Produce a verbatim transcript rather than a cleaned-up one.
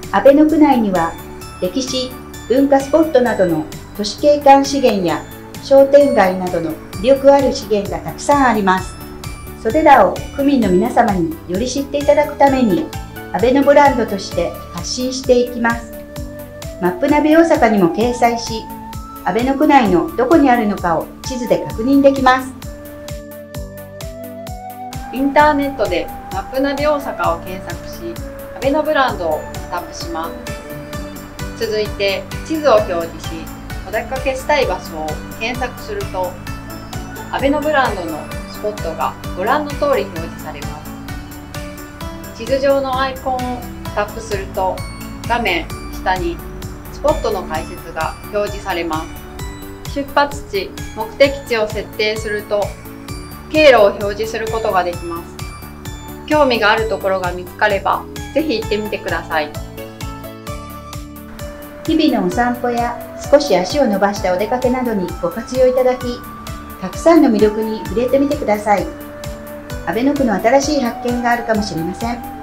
阿倍野区内には歴史・文化スポットなどの都市景観資源や商店街などの魅力ある資源がたくさんあります。それらを区民の皆様により知っていただくために、阿倍野ブランドとして発信していきます。マップナビ大阪にも掲載し、阿倍野区内のどこにあるのかを地図で確認できます。 インターネットでマップナビ大阪を検索し、阿倍野ブランドをタップします。続いて地図を表示し、お出かけしたい場所を検索すると、阿倍野ブランドのスポットがご覧の通り表示されます。地図上のアイコンをタップすると、画面下にスポットの解説が表示されます。出発地・目的地を設定すると、経路を表示することができます。興味があるところが見つかれば、ぜひ行ってみてください。 日々のお散歩や少し足を伸ばしたお出かけなどにご活用いただき、たくさんの魅力に触れてみてください。阿倍野区の新しい発見があるかもしれません。